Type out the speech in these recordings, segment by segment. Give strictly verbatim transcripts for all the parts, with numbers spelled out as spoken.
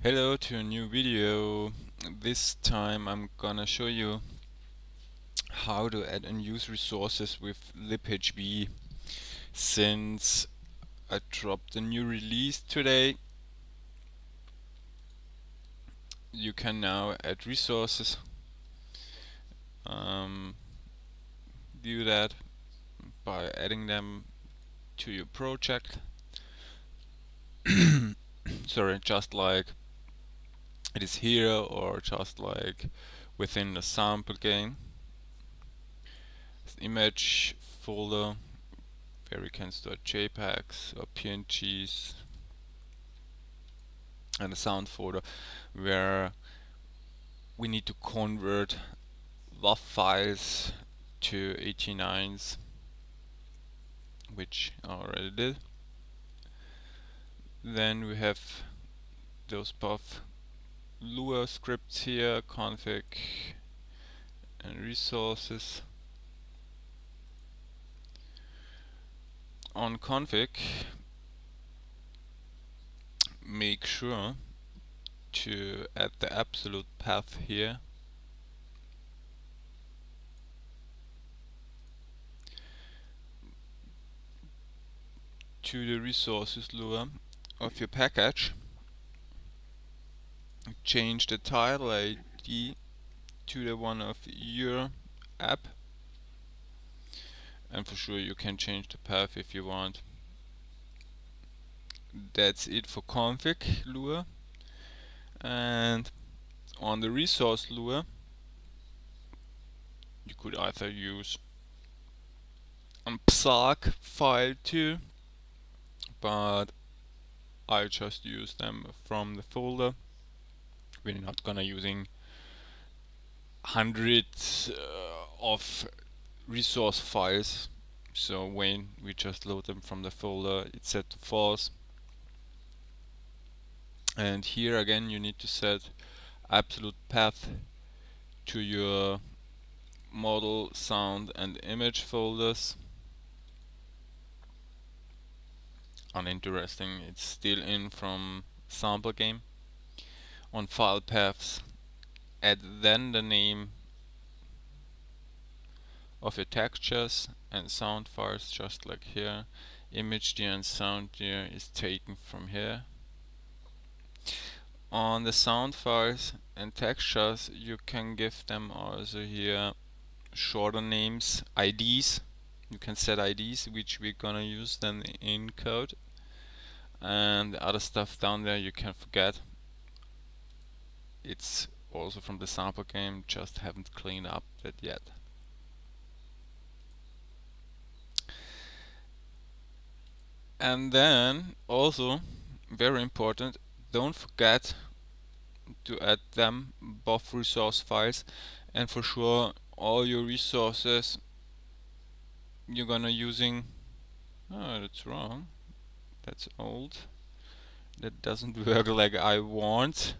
Hello to a new video. This time I'm gonna show you how to add and use resources with libhb. Since I dropped a new release today, you can now add resources. Um, do that by adding them to your project. Sorry, just like it is here, or just like within the sample game. Image folder where we can store JPEGs or P N Gs, and a sound folder where we need to convert W A V files to eighty-nines, which I already did. Then we have those both Lua scripts here, config and resources. On config, make sure to add the absolute path here. To the resources Lua of your package. Change the title I D to the one of your app, and for sure you can change the path if you want. That's it for config Lua. And on the resource Lua, you could either use a Psark file too, but I just use them from the folder. We're not gonna using hundreds uh, of resource files, so when we just load them from the folder, it's set to false. And here again you need to set absolute path to your model, sound and image folders. Uninteresting, it's still in from sample game. On file paths, add then the name of your textures and sound files, just like here. Image there and sound there is taken from here. On the sound files and textures, you can give them also here shorter names, I Ds. You can set I Ds, which we're gonna use then in code. And the other stuff down there you can forget. It's also from the sample game, just haven't cleaned up that yet. And then also, very important, don't forget to add them both resource files, and for sure all your resources you're gonna using. Oh, that's wrong, that's old, that doesn't work like I want.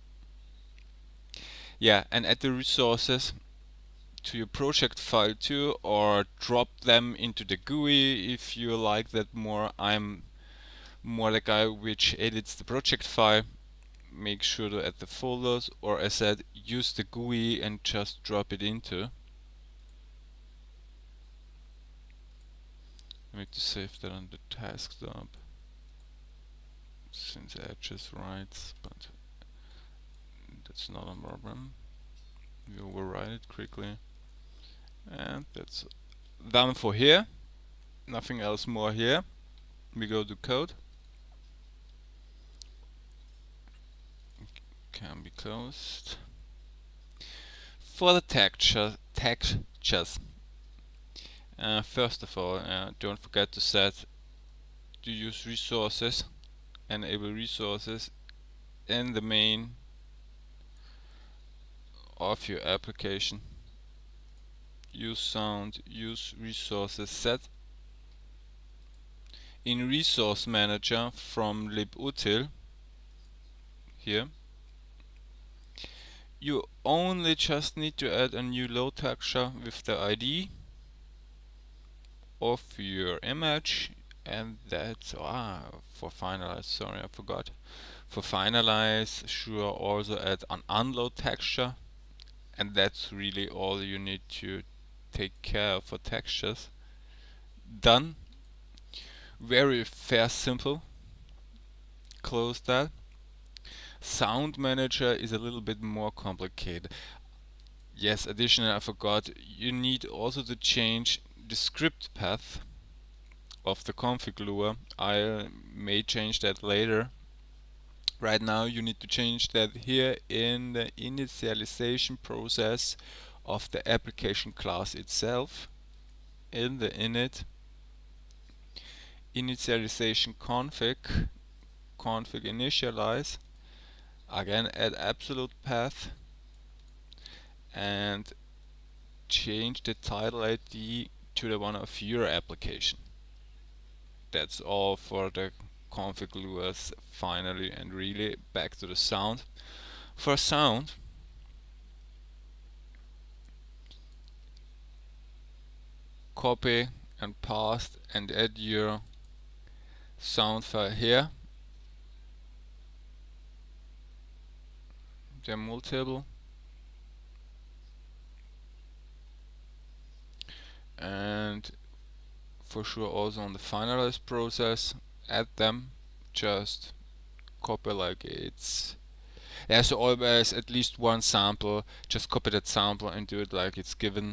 Yeah, and add the resources to your project file too, or drop them into the G U I if you like that more. I'm more the guy which edits the project file. Make sure to add the folders, or as said, use the G U I and just drop it into. I need to save that on the taskstop since Edges writes, but that's not a problem. We override it quickly, and that's done for here. Nothing else more here. We go to code. Can be closed. For the texture, textures, uh, first of all, uh, don't forget to set to use resources, enable resources in the main of your application. Use sound, use resources set. In resource manager from libutil here, you only just need to add a new load texture with the I D of your image and that's ah for finalize, sorry I forgot. For finalize, sure, also add an unload texture, and that's really all you need to take care of for textures. Done. Very fast, simple. Close that. Sound Manager is a little bit more complicated. Yes, additionally I forgot, you need also to change the script path of the config lua. I may change that later. Right now you need to change that here in the initialization process of the application class itself, in the init initialization config config initialize, again add absolute path and change the title I D to the one of your application. That's all for the config luas finally, and really back to the sound. For sound, copy and paste and add your sound file here, the multiple, and for sure also on the finalize process add them. Just copy like it's there's always at least one sample, just copy that sample and do it like it's given.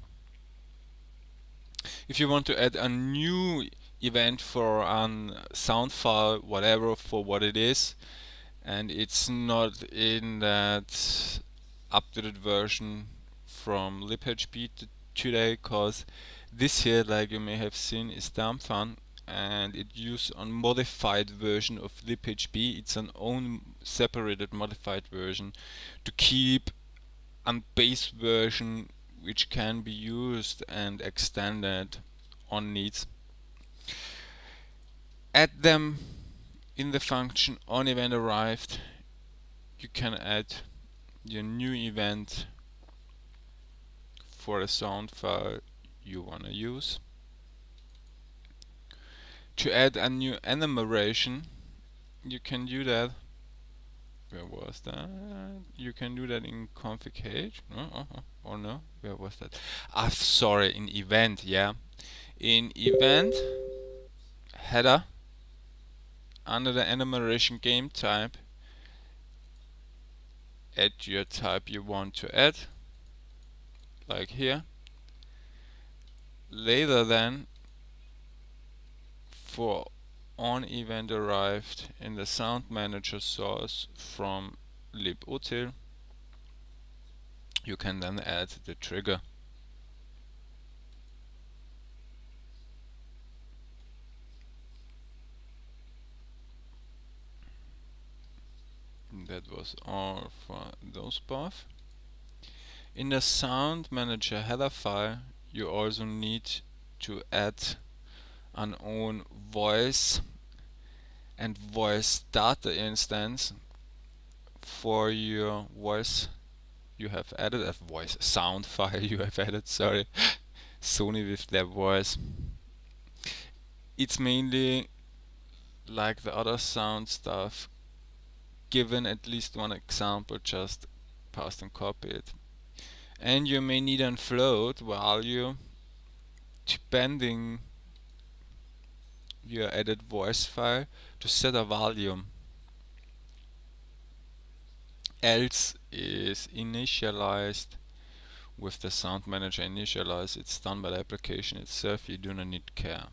If you want to add a new event for a sound file, whatever, for what it is, and it's not in that updated version from libhp today, cause this here, like you may have seen, is Dampfan, and it uses a modified version of libhp. It's an own separated modified version to keep a base version which can be used and extended on needs. Add them in the function on event arrived. You can add your new event for a sound file you want to use. To add a new enumeration, you can do that. Where was that? You can do that in config H. Oh, oh, oh, or no? Where was that? Ah, sorry, in event, yeah. In event header, under the enumeration game type, add your type you want to add, like here. Later then, for on event arrived in the sound manager source from libutil, you can then add the trigger. That was all for those paths. In the sound manager header file, you also need to add an own voice and voice data instance for your voice you have added, a voice sound file you have added, sorry, Sony with their voice. It's mainly like the other sound stuff, given at least one example, just paste and copy it. And you may need a float value depending your added voice file to set a volume. Else is initialized with the sound manager initialize. It's done by the application itself, you do not need care.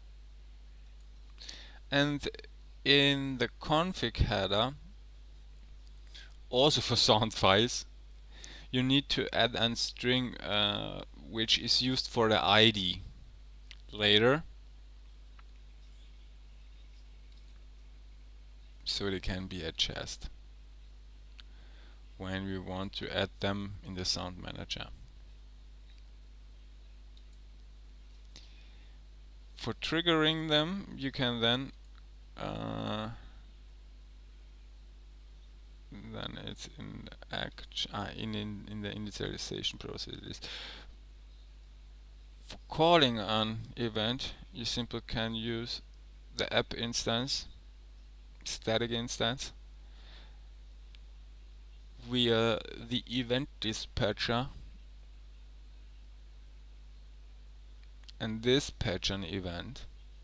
And in the config header, also for sound files, you need to add a string uh, which is used for the I D later, so they can be adjusted when we want to add them in the sound manager. For triggering them, you can then uh, then it's in act ah, in, in in the initialization process. It is For calling an event, you simply can use the app instance, static instance, via the event dispatcher and dispatch an event,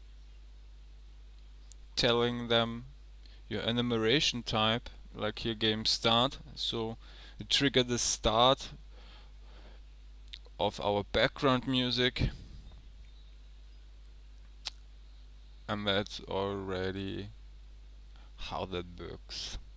telling them your enumeration type, like here game start, so you trigger the start of our background music, and that's already how that works.